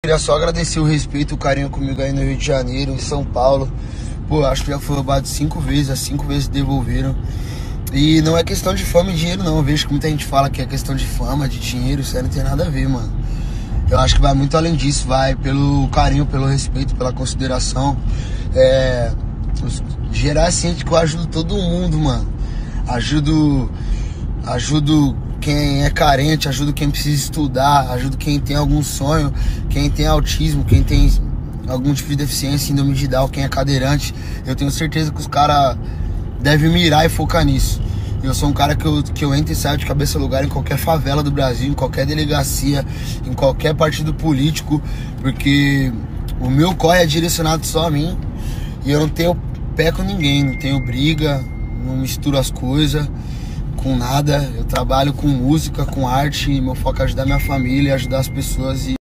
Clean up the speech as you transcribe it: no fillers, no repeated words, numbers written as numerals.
Queria só agradecer o respeito, o carinho comigo aí no Rio de Janeiro, em São Paulo. Pô, acho que já foi roubado 5 vezes, as 5 vezes devolveram. E não é questão de fama e dinheiro não, eu vejo que muita gente fala que é questão de fama, de dinheiro, isso aí não tem nada a ver, mano. Eu acho que vai muito além disso, vai pelo carinho, pelo respeito, pela consideração. Gerar ciente que eu ajudo todo mundo, mano. Ajudo quem é carente, ajudo quem precisa estudar, ajudo quem tem algum sonho, quem tem autismo, quem tem algum tipo de deficiência, síndrome de Down, quem é cadeirante. Eu tenho certeza que os caras devem mirar e focar nisso. Eu sou um cara que eu entro e saio de cabeça no lugar em qualquer favela do Brasil, em qualquer delegacia, em qualquer partido político, porque o meu corre é direcionado só a mim e eu não tenho pé com ninguém, não tenho briga, não misturo as coisas com nada. Eu trabalho com música, com arte, e meu foco é ajudar minha família, ajudar as pessoas.